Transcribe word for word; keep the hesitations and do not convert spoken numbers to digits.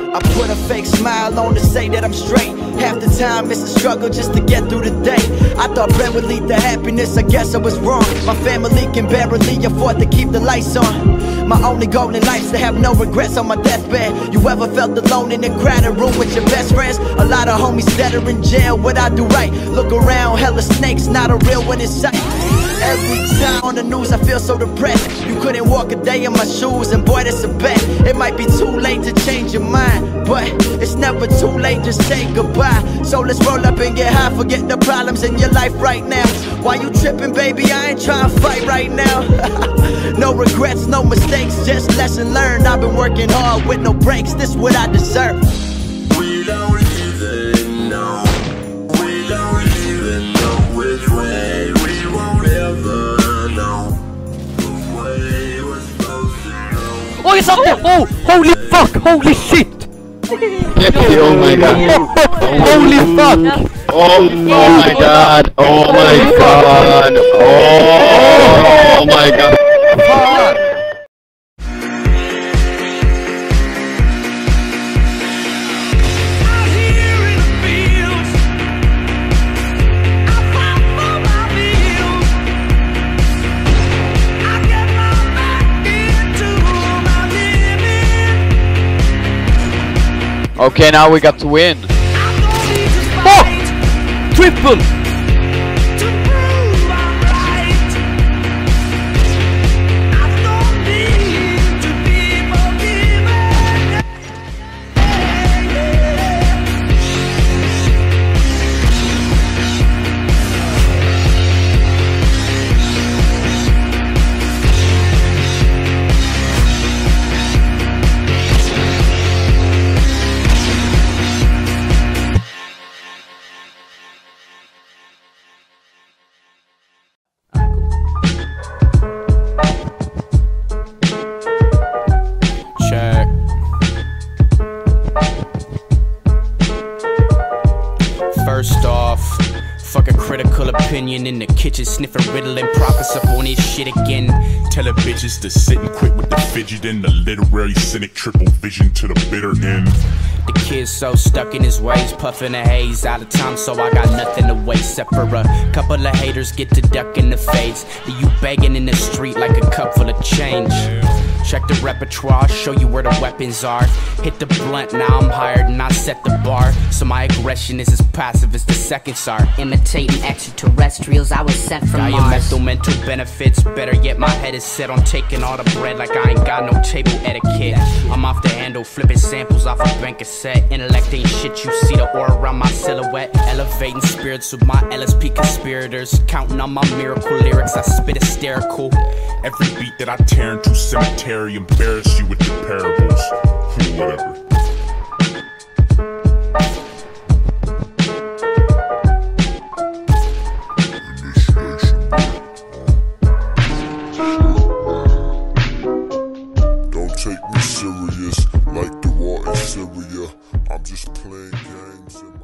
I put a fake smile on to say that I'm straight. Half the time it's a struggle just to get through the day. I thought bread would lead to happiness, I guess I was wrong. My family can barely afford to keep the lights on. My only goal in life's to have no regrets on my deathbed. You ever felt alone in a crowded room with your best friends? A lot of homies that are in jail, what I do right? Look around, hella snakes, not a real one in sight. Every time on the news I feel so depressed. You couldn't walk a day in my shoes, and boy that's a bet. It might be too late to change your mind, but it's never too late, just say goodbye. So let's roll up and get high, forget the problems in your life right now. Why you tripping, baby? I ain't trying to fight right now. No regrets, no mistakes, just lesson learned. I've been working hard with no breaks, this what I deserve. We don't even know, we don't even know which way. We won't ever know the way we're supposed to go. Oh, it's up there! Oh, holy fuck, holy shit! Oh my god! Holy fuck! Oh, oh my god! Oh my god! Oh, oh my god! Fuck! Okay, now we got to win. Oh! Triple! First off, fuck a critical opinion in the kitchen, sniffing riddle and prophets up on his shit again. Telling bitches to sit and quit with the fidget and the literary cynic triple vision to the bitter end. The kid's so stuck in his ways, puffing a haze out of time, so I got nothing to waste except for a couple of haters get to duck in the face. You begging in the street like a cup full of change. Check the repertoire, show you where the weapons are. Hit the blunt, now I'm hired and I set the bar. So my aggression is as passive as the seconds are. Imitating extraterrestrials, I was sent from Mars. Diametrical mental benefits, better yet my head is set on taking all the bread like I ain't got no table etiquette. I'm off the handle, flipping samples off a bank cassette. Intellect ain't shit, you see the aura around my silhouette. Elevating spirits with my L S P conspirators. Counting on my miracle lyrics, I spit hysterical. Every beat that I tear into cemetery embarrass you with your parables. Whatever. Don't take me serious like the war in Syria. I'm just playing games.